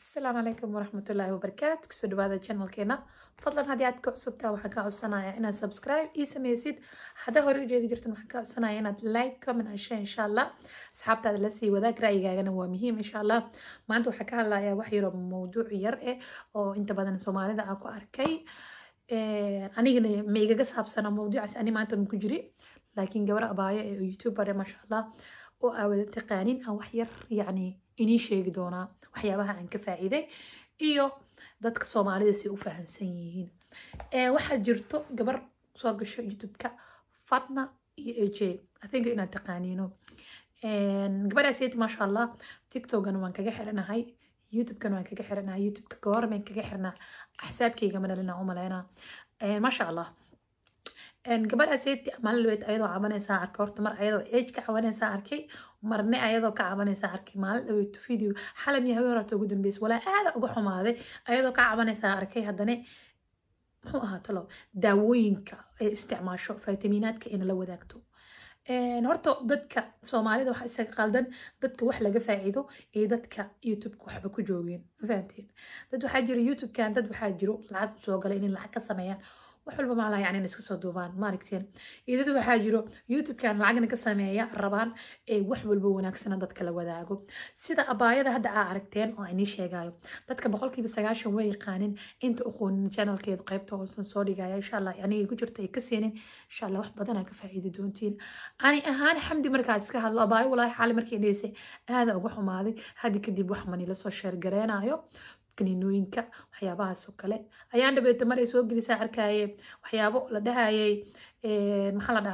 السلام عليكم ورحمة الله وبركاته. كسر بهذا القناة كنا فضلا هدي عدك عصبتها وحكا عصنا أنا سبسكرايب سميسيد حدا هوري جيد جرت محكا عصنا أنا لايك كومنت عشان إن شاء الله أصحاب هذا لسي وذاك رأيي أنا هو مهم إن شاء الله ما عنده حكا الله يا وحي موضوع يرقى أو أنت بدنا سومالي ذا أكو أركي أنا ميجا قصها بسنة موضوع أنا ما أنت مكجري لكن جورا أبايا يوتيوبر ما شاء الله oo taqaanin aan wax yar yani inii sheegi doonaa waxyaabaha aan ka faa'iiday iyo dadka Soomaalida si u fahansan yihiin waxa jirto gabar soo gasho YouTube-ka Fatna iyo AJ I think inaan taqaaniino gabadhaas ma sha Allah TikTok-gana waan kaga xiranahay YouTube-kana waan kaga xiranahay YouTube-ka goormeen kaga xirnaa xisaabbkayga madalina u maleena ma sha Allah gabadha seeti maalin ayadoo cabanaysa arkay horta mar ayadoo age ka cabanaysa arkay marne ayadoo ka cabanaysa arkay maalin video xalam yahay horta ugu dambeys wala aad uga xumaaday ayadoo ka cabanaysa arkay haddana muxuu ahaa talo daawooyinka ay isticmaasho fitamiinaadka in la wadaagto horta dadka Soomaalida waxa isaga qaldan dadka wax laga faa'iido ee dadka YouTube-ka waxba ku joogeen fahanteen dad waxa jira YouTube-kan dad waxa jiro lacag soo galay in lacag ka sameeyaan وحلو ما يعني نسكت صدوبان ماركتين إذا دو حاجرو يوتيوب كان لعجنا كسامية ربان وحول بوناك سنة دتك لو ذاقو سيدا أبايا ده هدا عركتين أو إني شيء جايو دتك بقولك بس جاش هو يقانن أنت أخون channel كيد قيبته وصل صوري جاي إن شاء الله يعني كجرت كسينين إن شاء الله واحد بدنا كفايدة دونتين أنا أهان حمدي مركز كهلا أباي والله حال مركز ليسي هذا أقوى ماضي هذه كدي بوحمني للسوشيال جرينا أيو كنينوينكا waxyaabahaas oo kale ayaan dhabeeyay mar ay soo gelisay arkaaye waxyaabo la dhahaayay maxaa la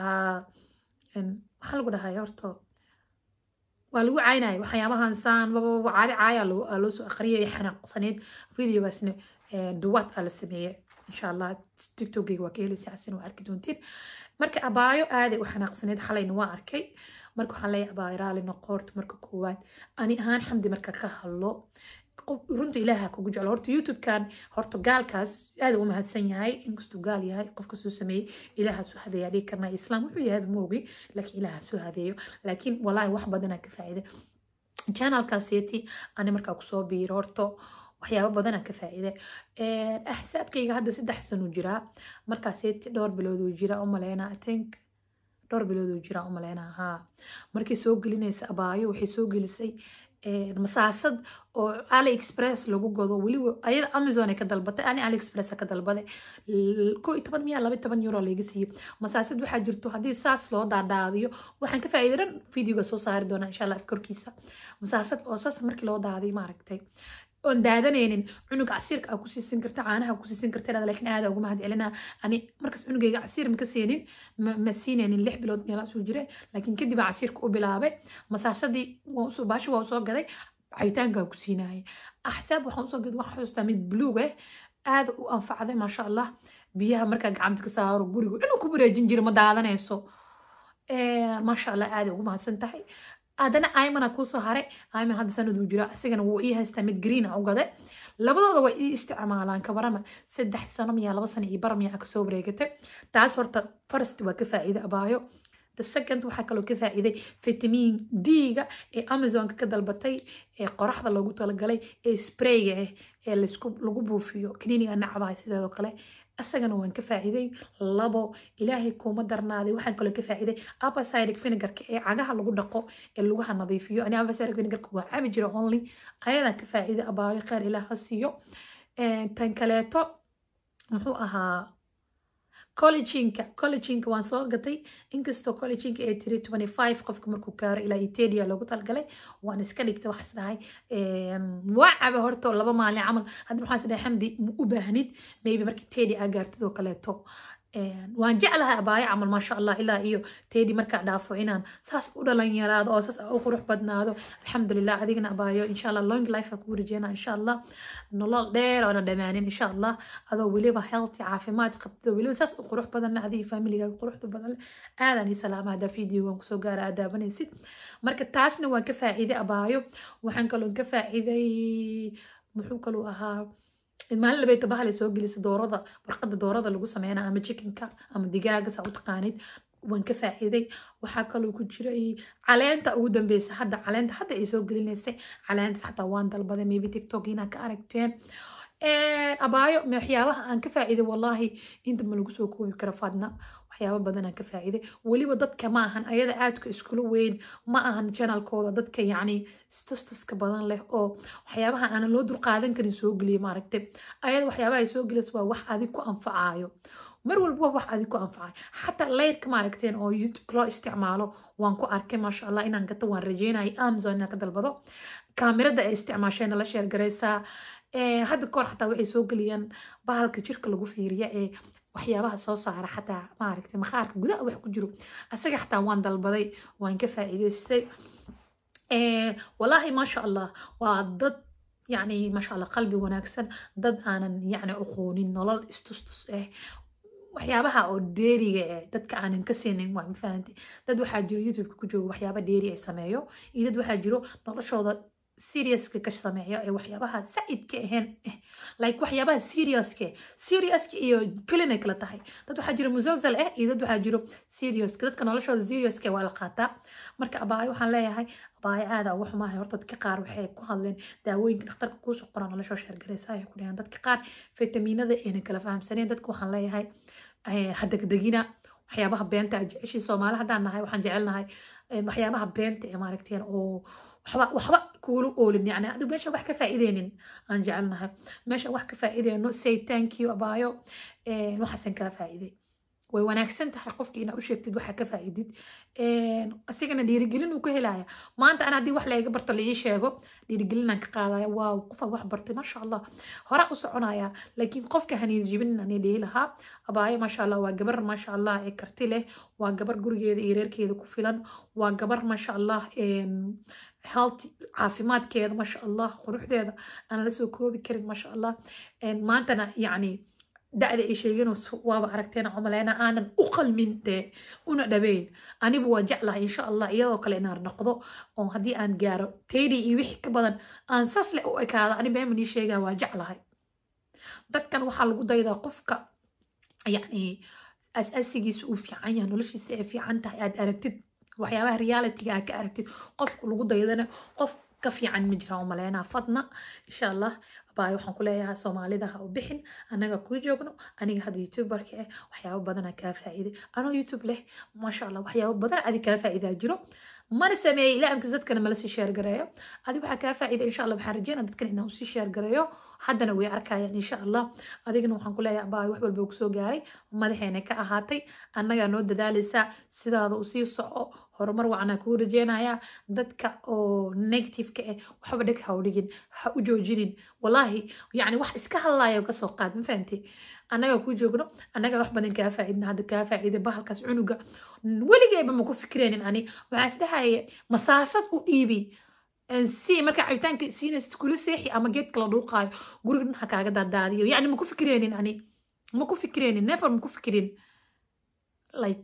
lagu dhahaayay horto waa lagu caynay waxyaabahan saan caadi caaya loo soo aqriyay xanaaqsaneed videogaasna duwaad ala sameeyay insha Allah TikTok-gayga waa ka helaysaa asin waa arki doontiin marka abaayo aad ay u xanaaqsaneed xalayna waa arkay marka waxaan leeyahay abaayo raali noqoort marka koowaad ani ahaan xamdi marka ka hadlo runtii ilaaha kugu jecel horta YouTube kan horta gaalkaas aad u mahadsan yahay inkastoo gaal yahay qofka soo sameeyay ilaaha soo hadeeyaa dhig karna islaam wuxuu yahay moogi laakiin ilaaha soo hadeeyo laakiin wallahi wax badan ka faa'iido channel-kaaseti ani markaa ku soo biiro horta waxyaabo badan ka faa'iido ahsaabkayga hadda 3 sano jira markaaseti dhowr bilood uu jira u maleena I think dhowr bilood uu jira u maleena ha markii soo gelinaysa abaayo waxay soo gelisay مساعد أو علي إكسبرس لوجو جودو ولي أيضا أمازون كدلبته أنا علي إكسبرس كدلبته كو 800 لا 8 يورو ليجسي مساعد واحد جرتو هذه ساس لو داديو وحن كفايدرن فيديو قصو صار دونا إن شاء الله أفكر كيسا مساعد أساس مركي لو دادي ما ركتي on daadanayn cunug casiirka ku siisan kartaa caanaha ku siisan kartaa laakiin aad ugu mahad celina ani markaas cunugayga casiir ma ka seenin ma siinaynin 6 bilood meel soo jiray laakiin kadib casiirka u bilaabay masaasadii waa soo baashi waa soo gaday caytaanka ku siinay ahsaab waxaan soo gaday waxa xusta mid blue aad u anfacday ma sha Allah biyaha marka gacanta ka saaro guriga inuu ku wareejin jiray ma daadanayso ma sha Allah aad ugu mahadsan tahay adana aymana ku soo haray ayman hadda sanad uu jira asigana wuu ii haystaa mid green ah u gaday labadooda way ii isticmaalaan ka barama 3 sano miya 2 sano iyo barmiya ka soo wareegatay taas horta first waa ka faa'iido abaayo the second waxa kale oo ka faa'iiday vitamin D-ga ee Amazon ka dalbatay ee qoraxda loogu talagalay ee spray-ga ee lagu buufiyo kiniiniga nacbaa sidoo kale asagana waan ka faa'iiday labo ilaahay kuma darnaaday waxaan kale ka faa'iiday apple cider vinegar-ka ee cagaha lagu dhaqo ee lugaha nadiifiyo ani apple cider vinegar-ka waa cabi jiro only ayada ka faa'iiday abaayo khayr ilaaha siiyo tan kaleeto muxuu ahaa collagenka waan soo gatay inkastoo collagenka ee 325 qofka markuu gaaro ilaa 80 loogu talgalay waan iska dhigtay wax isdahay waa caba horto 2 maalin camal hadda waxaan isdahay xamdi u baahnid maybe markii 80 aa gaartidoo kaleeto waan jeclahay abaayo camal ma sha Allah ilaa iyo 80 marka dhaafo inaan saas u dhalan yaraado oo saas u qurux badnaado alxamdulillah adigna abaayo insha Allah long life ku rajeyna insha Allah nolol dheer oo dhamaanin insha Allah adoo waliba healthy caafimaad qabto waliba saas u qurux badan adii family-ga quruxda badan aadan salaamada video-gan ku soo gaara adaabanaysid marka taasna waan ka faa'iiday abaayo waxaan kaloo ka faa'iiday muxuu kaloo ahaa المال بيت بحالي سوق لي دورده ورقد دورده لو سمينا اما تشيكنكا اما دجاجه ساو تقانيد waan ka faa'iiday waxaa kaloo ku jiray caleenta ugu dambeysa caleenta hadda ay soo gelinaysay caleenta xataa waan dalbaday maybe TikTok inaad ka aragteen abaayo waxyaabaha aan ka faa'iiday wallahi inta ma lagu soo koobi karo Fadna waxyaabo badan aan ka faa'iiday waliba dadka ma ahan ayada aadka iskula weyn ma ahan channelkooda dadka yacni istuska badan leh oo waxyaabaha aan loo dul qaadan karin soo geliyo maaragtay ayada waxyaabaha ay soo gelayso waa wax adig ku anfacayo mar walba wax adig ku anfacay xataa leyrka maaragteen oo YouTube loo isticmaalo waan ku arkay maasha Allah inaan gato waan rajeynay Amazon inaan ka dalbado kaamirada ay isticmaasheen la share gareysaa hadda koor xataa waxay soo geliyaan bahalka jirka lagu fiiriyo ee waxyaabaha soo saara xataa maaragtay maqaarka gudaha wax ku jiro asaga xataa waan dalbaday waan ka faa'iideystay wallahi maasha Allah waa dad يعني ما شاء الله قلبي وناكسن ضد أنا يعني أخوني نولد استوستوس waxyaabaha oo dheeriga dadka aanan ka siinin waa fahanti dad waxa jiro YouTube ku joogo waxyaabo dheeri ay sameeyo iyo dad waxa jiro noloshooda serious ka sameeyo ee waxyaabaha saaid ka ahayn like waxyaabaha serious iyo filan kala tahay dad waxa jiro musalsal iyo dad waxa jiro serious dadka noloshooda serious waa la qaataa marka abaayo waxaan leeyahay abaayo aad wax ma ahay horta dadka qaar waxay ku hadleen daawooyinka dhakhtarka ku soo qoran noloshooda sheer gareysa ay ku dhayaan dadka qaar fitamiinada ee kala fahamsaneen dadka waxaan leeyahay hadagdagina waxyaabaha beenta jeceshii Soomaali hadaan nahay waxaan jecelnahay waxyaabaha beenta ee maaragteen oo waxba kuulu oolin yani adigu meesha wax ka faa'iideynin aan jecelnahay meesha wax ka faa'iideyno say thank you abaayo waxaan ka faa'iiday way wanaagsan tahay qofkii inaad u sheegtid waxa ka faa'iidid asigana dhiirigelin uu ka helaya maanta ana hadii wax la iga barto la ii sheego dhiirigelin aan ka qaadaya waaw qof wax bartay ma sha Allah hore u soconaya laakiin qofka haniin jibin aan leeyahay laha abaayo ma sha Allah waa gabar ma sha Allah ee karti leh waa gabar gurigeeda iyo reerkeeda ku filan waa gabar ma sha Allah health caafimaadkeeda ma sha Allah quruxdeeda aan la soo koobi karin ma sha Allah maantana yani da'da ay sheegeen waaba aragteen cumaleena aanan u qalminte una dhabeyn anigu waa jeclahay insha Allah iyadoo kale inaan noqdo oo hadii aan gaaro teedi iyo wixii ka badan aan sasle u ekaado ani been mani sheegaa waa jeclahay dadkan waxa lagu daydaa qofka yani asasigiisa uu fiican yahay noloshiisa ay fiican tahay aad aragtid waxyaabaha reality-ga aad ka aragtid qofku lagu daydana qof ka fiican ma jira umaleena Fadna insha Allah abaayo waxaan ku leeyahay Soomaalida ha u bixin anaga ku joogno aniga hadda YouTuber-ka waxyaabo badan ka faa'iiday anoo YouTube leh ma sha Allah waxyaabo badan adiga ka faa'iidaa jiro mar sameey ilaamka dadkana ma la sii share gareeyo adiga waxa ka faa'iiday insha Allah waxaan rajeynaa dadkan inaan sii share gareeyo haddana way arkayaan insha Allah adigana waxaan ku leeyahay abaayo wax walba ku soo gaaray madaxeena ka ahaatay anaga noo dadaalaysa sidaada u sii soco horumar waana ku rajeynaya dadka oo negative ka waxba dhag ha u dhigin ha u joojinin wallahi yani wax iska hadlaayo ka soo qaad ma fahanti anaga ku joogno anaga wax badan ka faa'iidna hadda ka faa'iiday bahalkaas cunuga waligayba ma ku fikreenin ani waxa isdahay masaasad u iibi si marka cabitaanka siinaysid kula seexi ama geedka la dhuuqaayo guriga ha kaaga daadaadiyo yani ma ku fikreenin ani ma ku fikreenin never ma ku fikrin like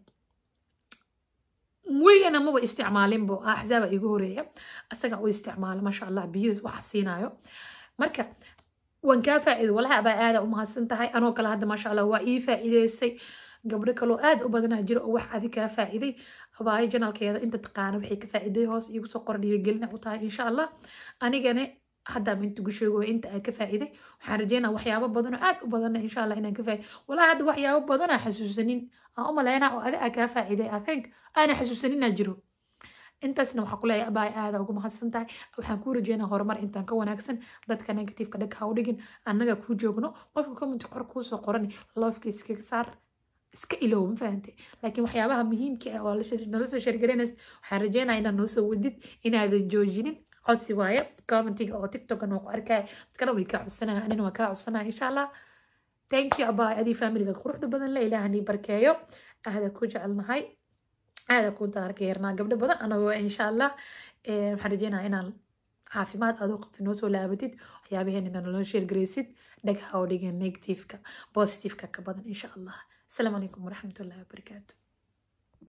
وينا مو استعمالين بو أحزاب يقولي أستقع واستعمال ما شاء الله بيوز وحسينايو مركب وان كافة ولا أبا هذا وما سنتهاي أنا وكلا هذا ما شاء الله وإيفا إذا سي قبل كلو آد وبدنا جرء واحد كافة إذا أبا هاي جنال كذا أنت تقانا بحي كافة إذا هوس يوسو قرني قلنا وطاي إن شاء الله أنا جاني حدا من تقشوا وأنت كافة إذا حرجينا وحيابا بدنا آد وبدنا إن شاء الله إن كافة ولا هذا وحيابا بدنا حسوسنين أما لنا وهذا كافة إذا I think أنا حسوسنين الجرو أنت سنو حقول يا أباي هذا وقوم حسنتاي وحنكون رجينا هرمر أنت كون أكسن ضد كان نيجاتيف كده هاوديجن أنا كوجو جوجنو قفكم تقرقوس وقرني لايف كيس صار إسكيلو ما فهمتي لكن وحيابها مهم كي ولا شيء نلصق شركة حرجينا إن نوصل وديت إن هذا الجوجين عاد سوايا كومنتي أو تيك توك أنا وأركاي تكلم ويكعب السنة أنا وكعب السنة إن شاء الله thank you أباي أدي فاميلي قروح بدن لا إله إني بركايو هذا كوجعلنا هاي هذا كنت أركيرنا قبل بدأ أنا وإن شاء الله محرجينا إن عافيمات أذوق تنوس ولا بديد وحيابهن إن نلوشير جريسيد دك هاوديجن نيجاتيف كا بوزيتيف كا كبدن إن شاء الله السلام عليكم ورحمة الله وبركاته.